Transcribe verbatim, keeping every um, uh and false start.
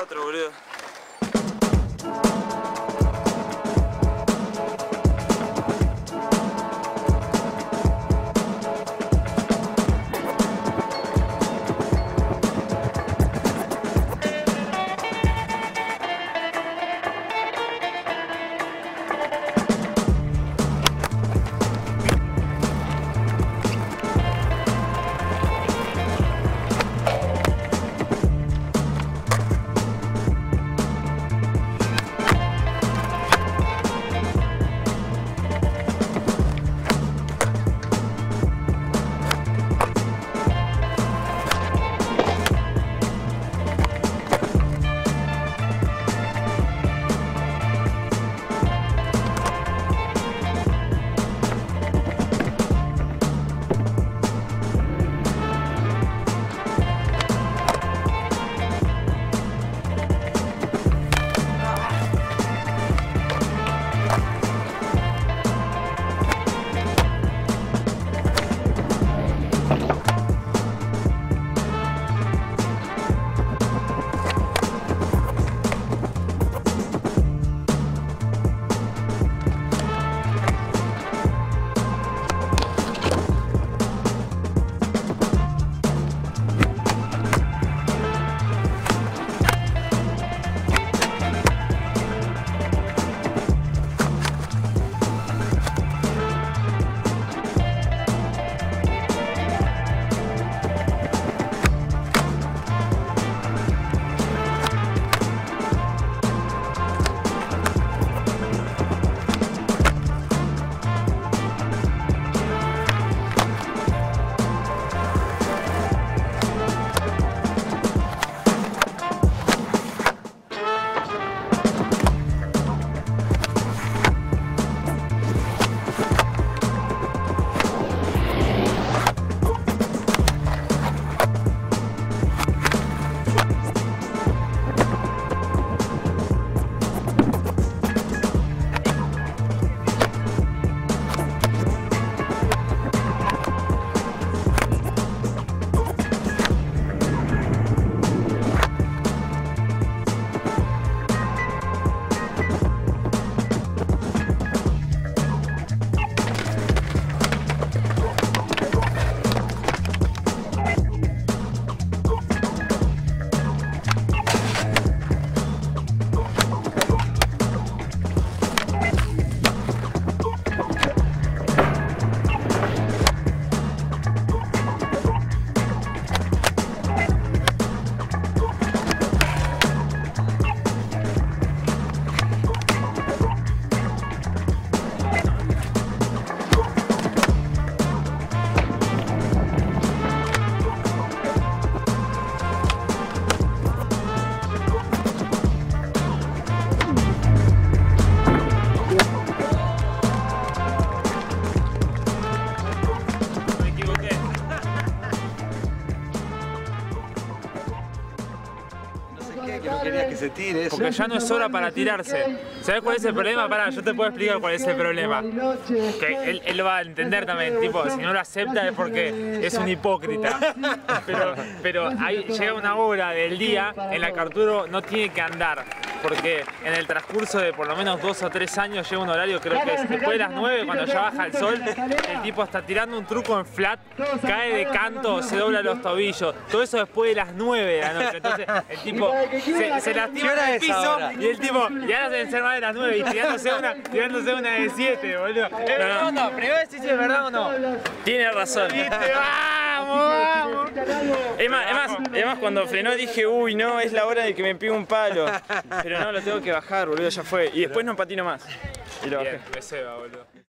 cuatro, boludo. Que no querías que se tire eso. Porque ya no es hora para tirarse. ¿Sabes cuál es el problema? Pará, yo te puedo explicar cuál es el problema. Que él, él lo va a entender también, tipo, si no lo acepta es porque es un hipócrita. Pero, pero ahí llega una hora del día en la que Arturo no tiene que andar. Porque en el transcurso de por lo menos dos o tres años llega un horario, creo que es después de las nueve, cuando ya baja el sol, el tipo está tirando un truco en flat, cae de canto, se dobla los tobillos. Todo eso después de las nueve de la noche. Entonces el tipo se, se lastima en el piso y el tipo ya no se ser más de las nueve y tirándose una, tirándose una de siete, boludo. ¿Es verdad o no? Primero decís si es verdad o no. Tiene razón. ¿Viste? ¡Vamos, vamos! Es más, es, más, es más, cuando frenó dije, uy, no, es la hora de que me pegue un palo. Pero no, lo tengo que bajar, boludo, ya fue. Y después no patino más. Y lo bajé. Bien, me ceba, boludo.